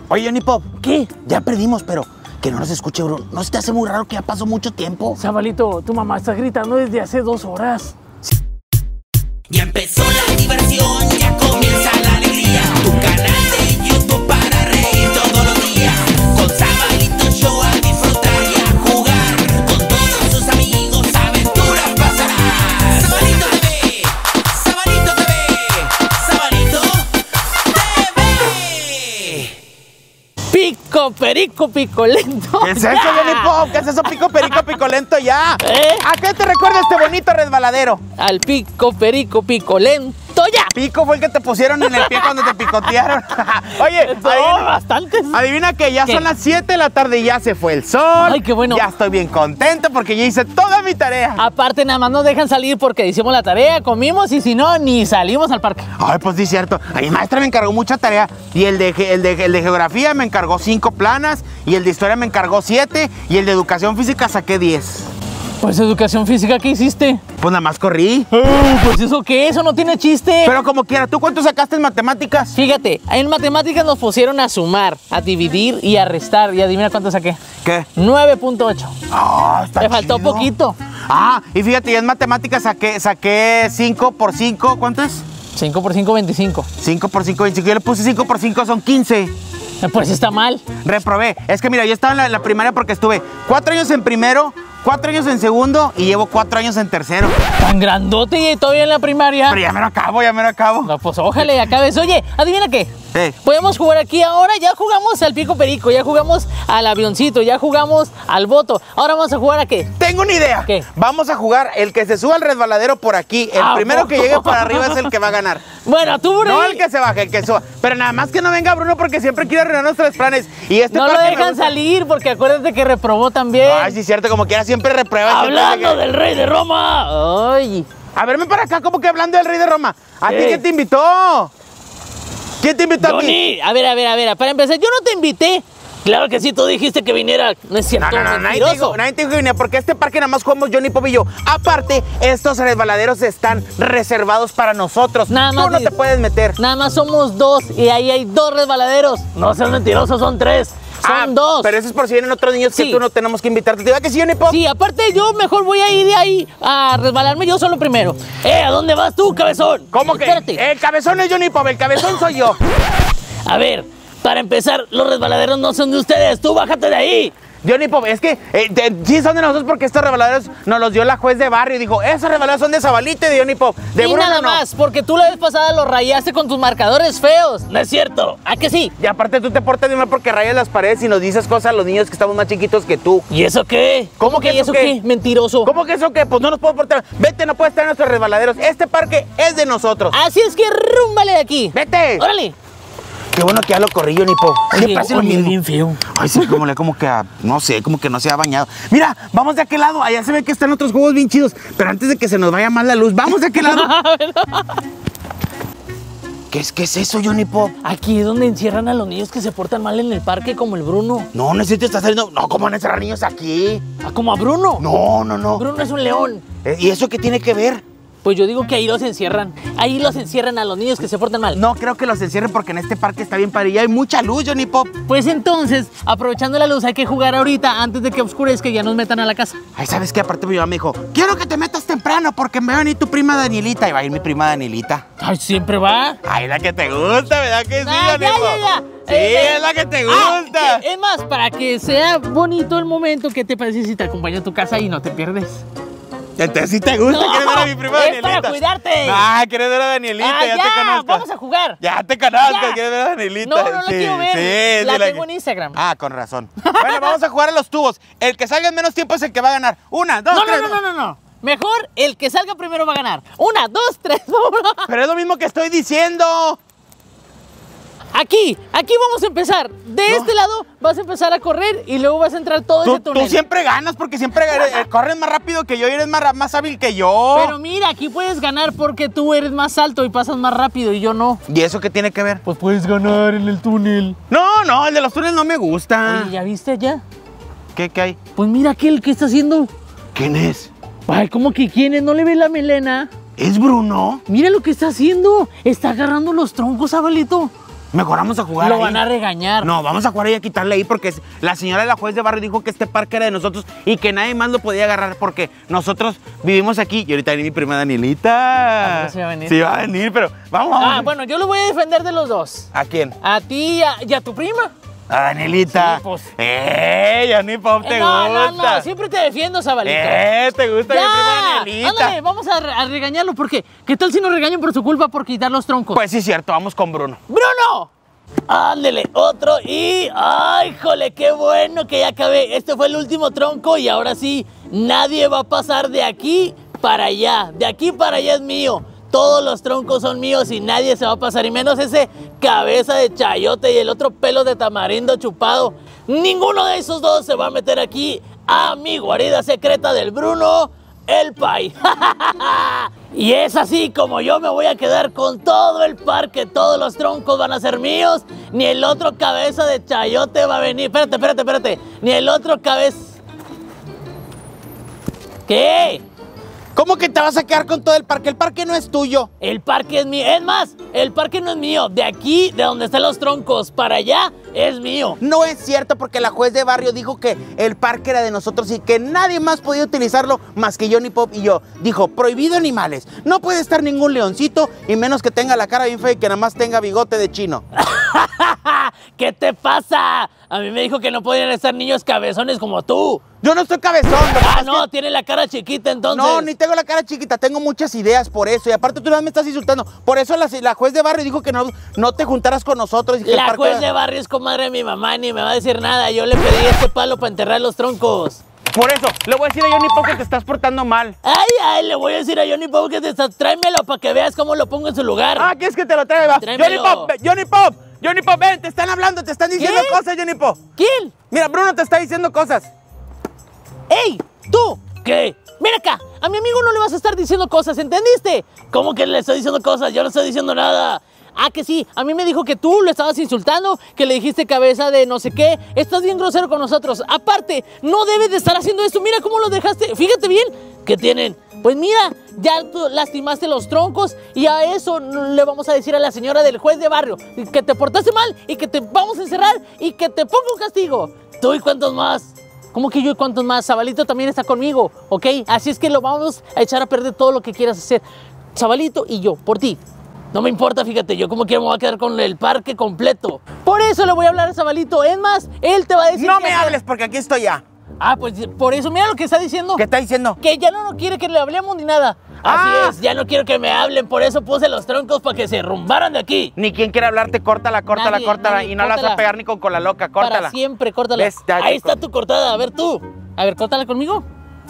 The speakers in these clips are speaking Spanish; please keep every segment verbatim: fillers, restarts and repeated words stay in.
Oye, Johnny Pop. ¿Qué? Ya perdimos, pero que no nos escuche, bro. ¿No se te hace muy raro que ya pasó mucho tiempo? Zabalito, tu mamá está gritando desde hace dos horas. Ya empezó la diversión, ya comienza la alegría. Tu canal de YouTube para reír todos los días. Con Zabalito Show a disfrutar y a jugar. Con todos sus amigos aventuras pasarás. Zabalito T V, Zabalito T V, Zabalito T V. Pico, perico, picolento. ¿Qué es eso, Johnny Pop? ¿Qué es eso, pico, perico, picolento ya? ¿Eh? ¿A qué te recuerda este bonito resbaladero? Al pico, perico, picolento ya. Pico fue el que te pusieron en el pie cuando te picotearon. Oye, No, adivina, bastantes. adivina que ya ¿Qué? son las siete de la tarde y ya se fue el sol. Ay, qué bueno. Ya estoy bien contento porque ya hice toda mi tarea. Aparte, nada más nos dejan salir porque hicimos la tarea, comimos y si no, ni salimos al parque. Ay, pues sí, es cierto. A mi maestra me encargó mucha tarea. Y el de, ge- el, de, el de geografía me encargó cinco planas. Y el de historia me encargó siete. Y el de educación física saqué diez. Pues educación física, ¿qué hiciste? Pues nada más corrí. Ay, pues eso qué, eso no tiene chiste. Pero como quiera, ¿tú cuánto sacaste en matemáticas? Fíjate, en matemáticas nos pusieron a sumar, a dividir y a restar. Y adivina cuánto saqué. ¿Qué? nueve punto ocho. Ah, está Me faltó chido. poquito. Ah, y fíjate, ya en matemáticas saqué, saqué cinco por cinco. ¿Cuánto es? cinco por cinco, veinticinco. cinco por cinco, veinticinco. Yo le puse cinco por cinco, son quince. Pues está mal. Reprobé. Es que mira, yo estaba en la, en la primaria porque estuve cuatro años en primero, cuatro años en segundo y llevo cuatro años en tercero. Tan grandote y todavía en la primaria. Pero ya me lo acabo, ya me lo acabo. No, pues ojalá y acabes. Oye, adivina qué. Sí. Podemos jugar aquí ahora, ya jugamos al pico perico, ya jugamos al avioncito, ya jugamos al voto. Ahora vamos a jugar a qué. Tengo una idea. ¿Qué? Vamos a jugar el que se suba al resbaladero por aquí. El ¿A primero que poco? llegue para arriba es el que va a ganar. Bueno, tú, Bruno. No el que se baje, el que suba. Pero nada más que no venga Bruno porque siempre quiere arruinar nuestros planes. Y este No lo parque me dejan gusta. salir porque acuérdate que reprobó también. Ay, sí, cierto, como quiera siempre reprueba. siempre Hablando hace que- del rey de Roma. Ay. A verme para acá, como que hablando del rey de Roma. ¿A ti ¿Qué? quién te invitó? ¿Quién te invitó a ti? Johnny, a ver, a ver, a ver, para empezar, yo no te invité. Claro que sí, tú dijiste que viniera. No es cierto, No, no, no, nadie te, mentiroso. dijo, nadie te dijo que viniera, porque este parque nada más jugamos Johnny Pop y yo. Aparte, estos resbaladeros están reservados para nosotros. Nada más Tú no di- te puedes meter. Nada más somos dos y ahí hay dos resbaladeros. No seas mentiroso, son tres. Son Ah, dos. Pero eso es por si vienen otros niños Sí. que tú no tenemos que invitarte. ¿Te digo que sí, Johnny Pop? Sí, aparte yo mejor voy a ir de ahí a resbalarme yo solo primero. Eh, ¿a dónde vas tú, cabezón? ¿Cómo que? Espérate. El cabezón es Johnny Pop, el cabezón soy yo. A ver, para empezar, los resbaladeros no son de ustedes. Tú bájate de ahí. Johnny Pop, es que eh, de- sí son de nosotros porque estos resbaladeros nos los dio la juez de barrio y dijo, esos resbaladeros son de Zabalito y de Johnny Pop. De y Bruno nada no. más, porque tú la vez pasada los rayaste con tus marcadores feos. No es cierto. ¿A que sí? Y aparte tú te portas bien mal porque rayas las paredes y nos dices cosas a los niños que estamos más chiquitos que tú. ¿Y eso qué? ¿Cómo que ¿Y eso eso qué? qué? Mentiroso. ¿Cómo que eso qué? Pues no nos podemos portar. Vete, no puedes estar en nuestros resbaladeros. Este parque es de nosotros. Así es que rúmbale de aquí. ¡Vete! Órale. Qué bueno que ya lo corrí, Johnny Pop. Oye, parece lo oye, mismo. bien feo. Ay, sí, como le, como que, a- no sé, como que no se ha bañado. Mira, vamos de aquel lado. Allá se ve que están otros juegos bien chidos. Pero antes de que se nos vaya mal la luz, vamos de aquel lado. ¿Qué es, qué es eso, Johnny Pop? Aquí es donde encierran a los niños que se portan mal en el parque, como el Bruno. No, no sé si te está saliendo. No, ¿cómo van a encerrar niños aquí? Ah, como a Bruno. No, no, no. Bruno es un león. Eh, ¿Y eso qué tiene que ver? Pues yo digo que ahí los encierran. Ahí los encierran a los niños que se portan mal. No creo que los encierren porque en este parque está bien padre y hay mucha luz, Johnny Pop. Pues entonces, aprovechando la luz, hay que jugar ahorita antes de que oscurezca y ya nos metan a la casa. Ay, ¿sabes qué? Aparte mi mamá me dijo, quiero que te metas temprano porque me va a venir tu prima Danielita. Y va a ir mi prima Danielita. Ay, siempre va. Ay, la que te gusta, ¿verdad que sí, Ah, Johnny ya, Pop? ya, ya. Sí, Eh, es la que te Ah, gusta. que- es más, para que sea bonito el momento, ¿qué te parece si te acompaño a tu casa y no te pierdes? Entonces sí te gusta, No, ¿quieres ver a mi prima es Danielita? para cuidarte. Ah, ¿quieres ver a Danielita? Ah, ya, ya, te conozco. vamos a jugar. Ya te conozco, Ya. ¿quieres ver a Danielita? No, no la quiero ver. Sí, La sí, tengo que- en Instagram. Ah, con razón. Bueno, vamos a jugar a los tubos. El que salga en menos tiempo es el que va a ganar. Una, dos, No, tres. no, no, no, no, no. Mejor el que salga primero va a ganar. Una, dos, tres, vámonos. Pero es lo mismo que estoy diciendo. Aquí, aquí vamos a empezar. De este lado vas a empezar a correr y luego vas a entrar todo Tú, ese túnel. tú siempre ganas porque siempre eh, corres más rápido que yo y eres más, ra- más hábil que yo. Pero mira, aquí puedes ganar porque tú eres más alto y pasas más rápido y yo no. ¿Y eso qué tiene que ver? Pues puedes ganar en el túnel. No, no, el de los túneles no me gusta. Oye, ¿ya viste allá? ¿Qué, qué hay? Pues mira aquel que está haciendo. ¿Quién es? Ay, ¿cómo que quién es? ¿No le ves la melena? ¿Es Bruno? Mira lo que está haciendo. Está agarrando los troncos, Zabalito. Mejor vamos a jugar Lo ahí. van a regañar. No, vamos a jugar ahí a quitarle ahí porque es- la señora de la juez de barrio dijo que este parque era de nosotros y que nadie más lo podía agarrar porque nosotros vivimos aquí. Y ahorita viene mi prima Danielita. ¿A poco sí va a venir? Sí va a venir, pero vamos, vamos. Ah, bueno, yo lo voy a defender de los dos. ¿A quién? A ti y a, y a tu prima. A Danielita. Sí, pues. ¡Eh! Johnny Pop, te Eh, no, gusta. no, no, siempre te defiendo, Sabalito. ¡Eh! ¿Te gusta mi prima ¡Ya! Danielita? Ándale, vamos a, re- a regañarlo porque ¿qué tal si nos regañan por su culpa por quitar los troncos? Pues sí, cierto, vamos con Bruno. ¡Bruno! Ándele, otro y... ¡Ay, jole! ¡Qué bueno que ya acabé! Este fue el último tronco y ahora sí, nadie va a pasar de aquí para allá. De aquí para allá es mío. Todos los troncos son míos y nadie se va a pasar. Y menos ese cabeza de chayote y el otro pelo de tamarindo chupado. Ninguno de esos dos se va a meter aquí a mi guarida secreta del Bruno, el Pai. Y es así como yo me voy a quedar con todo el parque. Todos los troncos van a ser míos. Ni el otro cabeza de chayote va a venir. Espérate, espérate, espérate. Ni el otro cabeza... ¿Qué? ¿Cómo que te vas a quedar con todo el parque? El parque no es tuyo. El parque es mío. Es más, el parque no es mío. De aquí, de donde están los troncos, para allá, es mío. No es cierto porque la juez de barrio dijo que el parque era de nosotros y que nadie más podía utilizarlo más que Johnny Pop y yo. Dijo, prohibido animales. No puede estar ningún leoncito y menos que tenga la cara bien fea y que nada más tenga bigote de chino. ¿Qué te pasa? A mí me dijo que no podían estar niños cabezones como tú. Yo no estoy cabezón. lo que pasa Ah, es no, que- tiene la cara chiquita entonces. No, ni tengo la cara chiquita, tengo muchas ideas por eso. Y aparte tú nada más me estás insultando. Por eso la, la juez de barrio dijo que no, no te juntaras con nosotros. Y que el La parque juez era- de barrio es comadre de mi mamá, ni me va a decir nada. Yo le pedí este palo para enterrar los troncos. Por eso, le voy a decir a Johnny Pop que te estás portando mal. Ay, ay, le voy a decir a Johnny Pop que te está... Tráemelo para que veas cómo lo pongo en su lugar. Ah, ¿quieres que te lo traiga? Va. Johnny Tráemelo. Pop, ve- Johnny Pop, Johnny Pop, ven, te están hablando, te están diciendo ¿Qué? cosas, Johnny Pop. ¿Quién? Mira, Bruno te está diciendo cosas. ¡Ey! ¡Tú! ¿Qué? Mira acá, a mi amigo no le vas a estar diciendo cosas, ¿entendiste? ¿Cómo que le estoy diciendo cosas? Yo no estoy diciendo nada. Ah, que sí, a mí me dijo que tú lo estabas insultando, que le dijiste cabeza de no sé qué. Estás bien grosero con nosotros. Aparte, no debes de estar haciendo esto. Mira cómo lo dejaste. Fíjate bien. ¿Qué tienen? Pues mira, ya tú lastimaste los troncos y a eso le vamos a decir a la señora del juez de barrio que te portaste mal y que te vamos a encerrar y que te ponga un castigo. ¿Tú y cuántos más? ¿Cómo que yo y cuántos más? Zabalito también está conmigo, ¿ok? Así es que lo vamos a echar a perder todo lo que quieras hacer. Zabalito y yo, por ti. No me importa, fíjate, yo como quiera me voy a quedar con el parque completo. Por eso le voy a hablar a Zabalito. Es más, él te va a decir... No qué me hacer. hables porque aquí estoy ya. Ah, pues por eso, mira lo que está diciendo. ¿Qué está diciendo? Que ya no, no quiere que le hablemos ni nada. Ah. Así es, ya no quiero que me hablen, por eso puse los troncos para que se rumbaran de aquí. Ni quien quiere hablarte, córtala, córtala, Nadie, córtala. nadie, y no la vas a córtala. pegar ni con cola loca, córtala. Para siempre, córtala. ¿Ves? Ya, Ahí chico. está tu cortada, a ver tú. A ver, córtala conmigo.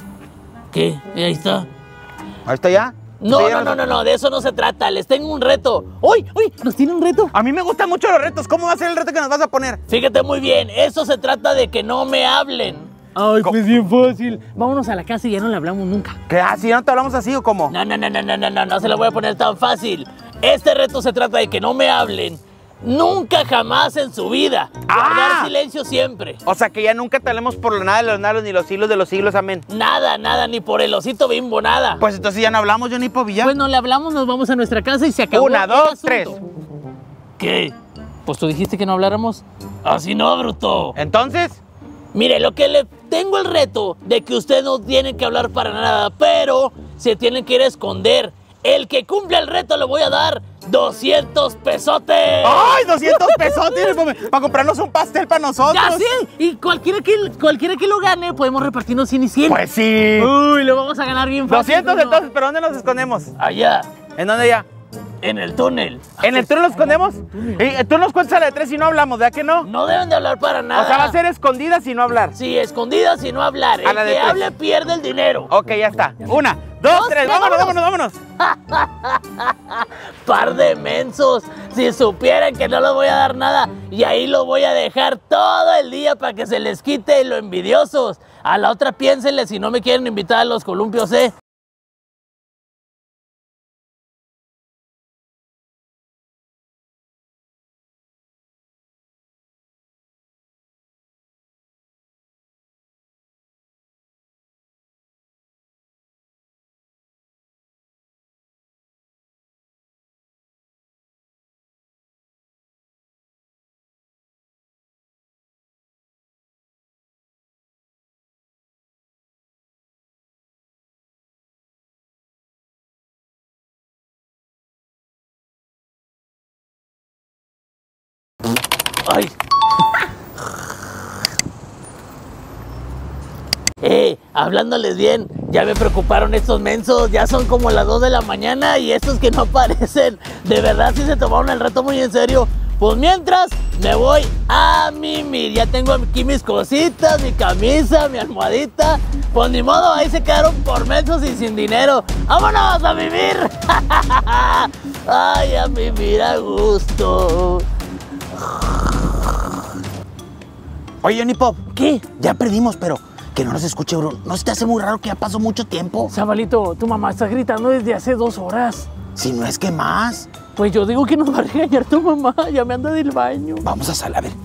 ¿Qué? Ahí está. Ahí está ya. No, Sí, no, no, no, no, de eso no se trata. Les tengo un reto. ¡Uy, uy! ¿Nos tiene un reto? A mí me gustan mucho los retos. ¿Cómo va a ser el reto que nos vas a poner? Fíjate muy bien, eso se trata de que no me hablen. Ay, Co- pues bien fácil. Vámonos a la casa y ya no le hablamos nunca. ¿Qué? ¿Ah, si ya no te hablamos así o cómo? No, no, no, no, no, no, no, no se lo voy a poner tan fácil. Este reto se trata de que no me hablen. Nunca jamás en su vida. Guardar Ah. silencio siempre. O sea, que ya nunca te hablemos por nada de los nados ni los siglos de los siglos, amén. Nada, nada, ni por el osito bimbo, nada. Pues entonces ya no hablamos, Johnny Pop, y ya. Pues no le hablamos, nos vamos a nuestra casa y se acabó. Una, el dos, asunto. tres. ¿Qué? Pues tú dijiste que no habláramos. Así no, bruto. Entonces, Mire, lo que le tengo el reto de que usted no tiene que hablar para nada, pero se tienen que ir a esconder. El que cumple el reto le voy a dar doscientos pesotes. ¡ay, doscientos pesos para comprarnos un pastel para nosotros! ¡Ya sí! Y cualquiera que, cualquiera que lo gane, podemos repartirnos cien y cien. Pues sí. Uy, lo vamos a ganar bien fácil. doscientos Bruno. entonces, ¿pero dónde nos escondemos? Allá, ¿En dónde ya? en el túnel. ¿En el túnel nos escondemos? Y tú nos cuentas a la de tres y no hablamos, ¿verdad que no? No deben de hablar para nada. O sea, va a ser escondida sin no hablar. Sí, escondidas y no hablar. A El la de que tres. hable pierde el dinero. Ok, ya está. Una, dos, Dos, tres. tres, Vámonos, vámonos, vámonos. vámonos. Par de mensos. Si supieran que no les voy a dar nada y ahí lo voy a dejar todo el día para que se les quite lo envidiosos. A la otra piénsenle si no me quieren invitar a los columpios, ¿eh? Ay. Eh, hablándoles bien, ya me preocuparon estos mensos, ya son como las dos de la mañana y estos que no aparecen, de verdad sí se tomaron el reto muy en serio. Pues mientras, me voy a mimir, ya tengo aquí mis cositas, mi camisa, mi almohadita, pues ni modo, ahí se quedaron por mensos y sin dinero. ¡Vámonos a mimir! ¡Ay, a mimir a gusto! Oye, Johnny Pop, ¿Qué? ya perdimos, pero que no nos escuche, bro. ¿No se te hace muy raro que ya pasó mucho tiempo? Zabalito, tu mamá está gritando desde hace dos horas. Si no es que más. Pues yo digo que nos va a regañar tu mamá, ya me anda del baño. Vamos a salir, a ver.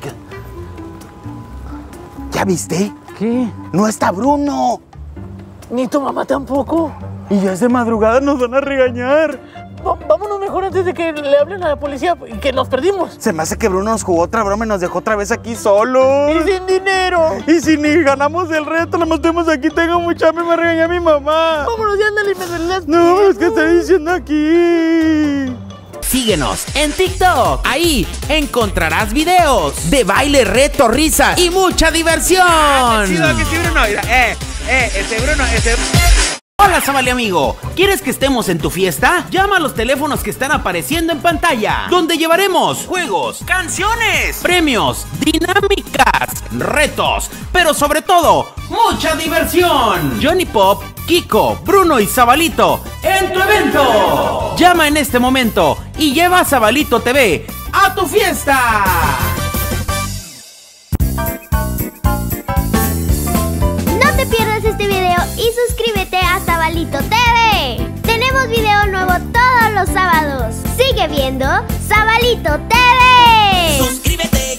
¿Ya viste? ¿Qué? No está Bruno. Ni tu mamá tampoco. Y ya es de madrugada, nos van a regañar. Va- vámonos mejor antes de que le hablen a la policía y que nos perdimos. Se me hace que Bruno nos jugó otra broma y nos dejó otra vez aquí solos. Y sin dinero. Y si ni ganamos el reto, nada más estemos aquí, tengo mucha hambre, me regaña mi mamá. Vámonos, ya ándale, me duele las No, piernas. es que estoy diciendo aquí. Síguenos en TikTok. Ahí encontrarás videos de baile, reto, risas y mucha diversión. Sí, Bruno. Mira, eh, eh, ese Bruno, ese... Hola, Zabali amigo. ¿Quieres que estemos en tu fiesta? Llama a los teléfonos que están apareciendo en pantalla, donde llevaremos juegos, canciones, premios, dinámicas, retos, pero sobre todo, mucha diversión. Johnny Pop, Kiko, Bruno y Zabalito en tu evento. Llama en este momento y lleva a Zabalito T V a tu fiesta. No te pierdas este video y suscríbete a Zabalito T V. Tenemos video nuevo todos los sábados. Sigue viendo Zabalito T V. Suscríbete.